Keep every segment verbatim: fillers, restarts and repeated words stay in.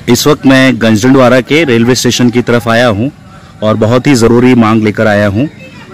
इस वक्त मैं गंजडंडवारा के रेलवे स्टेशन की तरफ आया हूं और बहुत ही ज़रूरी मांग लेकर आया हूं।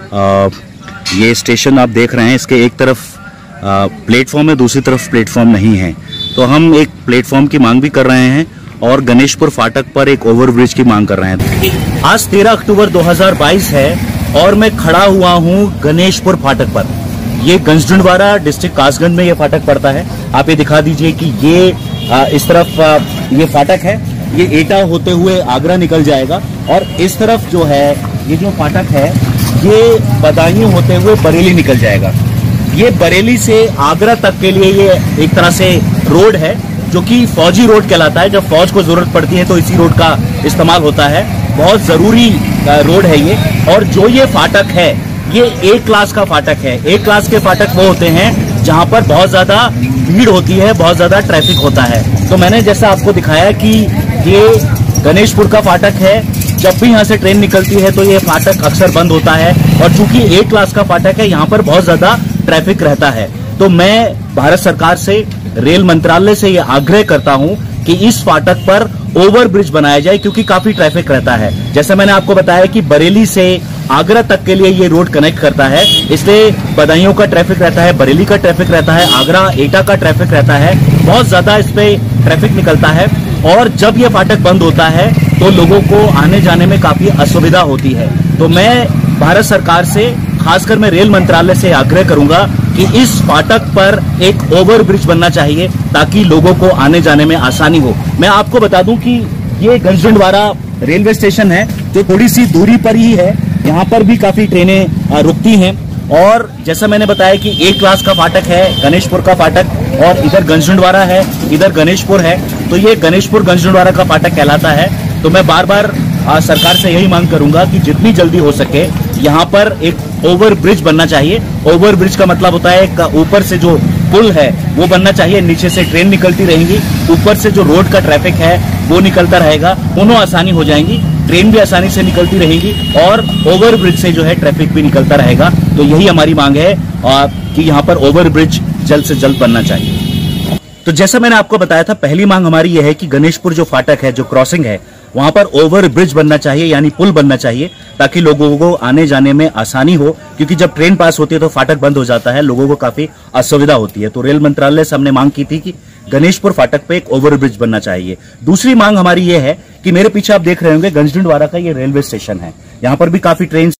आ, ये स्टेशन आप देख रहे हैं, इसके एक तरफ प्लेटफॉर्म है, दूसरी तरफ प्लेटफॉर्म नहीं है। तो हम एक प्लेटफॉर्म की मांग भी कर रहे हैं और गणेशपुर फाटक पर एक ओवरब्रिज की मांग कर रहे हैं। आज तेरह अक्टूबर दो हज़ार बाईस है और मैं खड़ा हुआ हूं गणेशपुर फाटक पर। ये गंजडंडवारा डिस्ट्रिक्ट कासगंज में ये फाटक पड़ता है। आप ये दिखा दीजिए कि ये आ, इस तरफ आ, ये फाटक है, ये एटा होते हुए आगरा निकल जाएगा और इस तरफ जो है ये जो फाटक है ये बदायूं होते हुए बरेली निकल जाएगा। ये बरेली से आगरा तक के लिए ये एक तरह से रोड है जो कि फौजी रोड कहलाता है। जब फौज को जरूरत पड़ती है तो इसी रोड का इस्तेमाल होता है। बहुत जरूरी रोड है ये। और जो ये फाटक है ये ए क्लास का फाटक है। ए क्लास के फाटक वो होते हैं जहां पर बहुत ज्यादा भीड़ होती है, बहुत ज्यादा ट्रैफिक होता है। तो मैंने जैसा आपको दिखाया कि ये गणेशपुर का फाटक है। जब भी यहाँ से ट्रेन निकलती है तो ये फाटक अक्सर बंद होता है और चूंकि ए क्लास का फाटक है यहाँ पर बहुत ज्यादा ट्रैफिक रहता है। तो मैं भारत सरकार से, रेल मंत्रालय से ये आग्रह करता हूं कि इस फाटक पर ओवर ब्रिज बनाया जाए क्योंकि काफी ट्रैफिक रहता है। जैसे मैंने आपको बताया कि बरेली से आगरा तक के लिए ये रोड कनेक्ट करता है, इसलिए बदायूं का ट्रैफिक रहता है, बरेली का ट्रैफिक रहता है, आगरा एटा का ट्रैफिक रहता है। बहुत ज्यादा इस पे ट्रैफिक निकलता है और जब ये फाटक बंद होता है तो लोगों को आने जाने में काफी असुविधा होती है। तो मैं भारत सरकार से, खासकर मैं रेल मंत्रालय से आग्रह करूंगा कि इस फाटक पर एक ओवर ब्रिज बनना चाहिए ताकि लोगों को आने जाने में आसानी हो। मैं आपको बता दूं कि ये गंजडंडवारा रेलवे स्टेशन है जो थोड़ी सी दूरी पर ही है। यहाँ पर भी काफी ट्रेनें रुकती हैं और जैसा मैंने बताया कि एक क्लास का फाटक है, गणेशपुर का फाटक, और इधर गंजडंडवारा है, इधर गणेशपुर है। तो ये गणेशपुर गंजडंडवारा का फाटक कहलाता है। तो मैं बार बार आ, सरकार से यही मांग करूंगा कि जितनी जल्दी हो सके यहाँ पर एक ओवर ब्रिज बनना चाहिए। ओवर ब्रिज का मतलब होता है एक ऊपर से जो पुल है वो बनना चाहिए, नीचे से ट्रेन निकलती रहेंगी, ऊपर से जो रोड का ट्रैफिक है वो निकलता रहेगा, दोनों आसानी हो जाएंगी, ट्रेन भी आसानी से निकलती रहेंगी और ओवर ब्रिज से जो है ट्रैफिक भी निकलता रहेगा। तो यही हमारी मांग है कि यहाँ पर ओवर ब्रिज जल्द से जल्द बनना चाहिए। तो जैसा मैंने आपको बताया था, पहली मांग हमारी यह है कि गणेशपुर जो फाटक है, जो क्रॉसिंग है, वहां पर ओवर ब्रिज बनना चाहिए, यानी पुल बनना चाहिए ताकि लोगों को आने जाने में आसानी हो। क्योंकि जब ट्रेन पास होती है तो फाटक बंद हो जाता है, लोगों को काफी असुविधा होती है। तो रेल मंत्रालय से हमने मांग की थी कि गणेशपुर फाटक पे एक ओवर ब्रिज बनना चाहिए। दूसरी मांग हमारी ये है कि मेरे पीछे आप देख रहे होंगे गंजडंडवारा का ये रेलवे स्टेशन है। यहाँ पर भी काफी ट्रेन